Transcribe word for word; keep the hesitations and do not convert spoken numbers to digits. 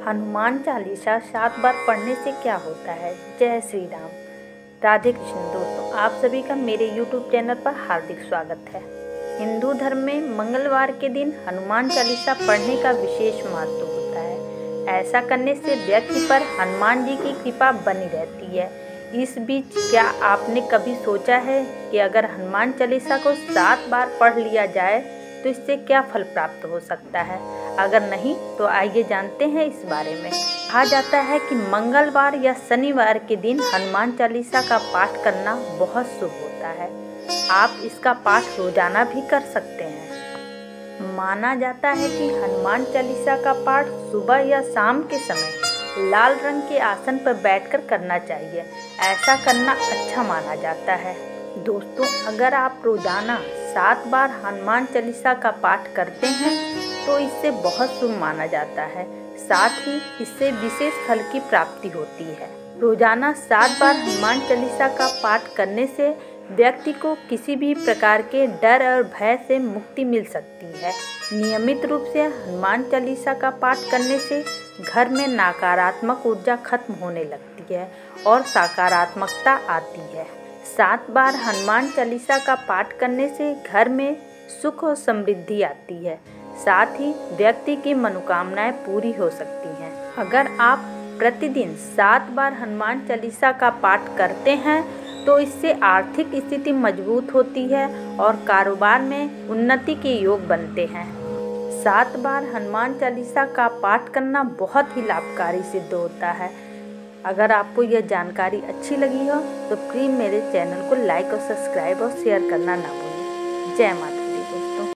हनुमान चालीसा सात बार पढ़ने से क्या होता है। जय श्री राम, राधे कृष्ण। दोस्तों, आप सभी का मेरे यूट्यूब चैनल पर हार्दिक स्वागत है। हिंदू धर्म में मंगलवार के दिन हनुमान चालीसा पढ़ने का विशेष महत्व होता है। ऐसा करने से व्यक्ति पर हनुमान जी की कृपा बनी रहती है। इस बीच क्या आपने कभी सोचा है कि अगर हनुमान चालीसा को सात बार पढ़ लिया जाए तो इससे क्या फल प्राप्त हो सकता है। अगर नहीं तो आइए जानते हैं इस बारे में। कहा जाता है कि मंगलवार या शनिवार के दिन हनुमान चालीसा का पाठ करना बहुत शुभ होता है। आप इसका पाठ रोजाना भी कर सकते हैं। माना जाता है कि हनुमान चालीसा का पाठ सुबह या शाम के समय लाल रंग के आसन पर बैठकर करना चाहिए। ऐसा करना अच्छा माना जाता है। दोस्तों, अगर आप रोजाना सात बार हनुमान चालीसा का पाठ करते हैं तो इससे बहुत शुभ माना जाता है। साथ ही इससे विशेष फल की प्राप्ति होती है। रोजाना सात बार हनुमान चालीसा का पाठ करने से व्यक्ति को किसी भी प्रकार के डर और भय से मुक्ति मिल सकती है। नियमित रूप से हनुमान चालीसा का पाठ करने से घर में नकारात्मक ऊर्जा खत्म होने लगती है और सकारात्मकता आती है। सात बार हनुमान चालीसा का पाठ करने से घर में सुख और समृद्धि आती है। साथ ही व्यक्ति की मनोकामनाएं पूरी हो सकती हैं। अगर आप प्रतिदिन सात बार हनुमान चालीसा का पाठ करते हैं तो इससे आर्थिक स्थिति मजबूत होती है और कारोबार में उन्नति के योग बनते हैं। सात बार हनुमान चालीसा का पाठ करना बहुत ही लाभकारी सिद्ध होता है। अगर आपको यह जानकारी अच्छी लगी हो तो प्लीज़ मेरे चैनल को लाइक और सब्सक्राइब और शेयर करना ना भूलें। जय माता।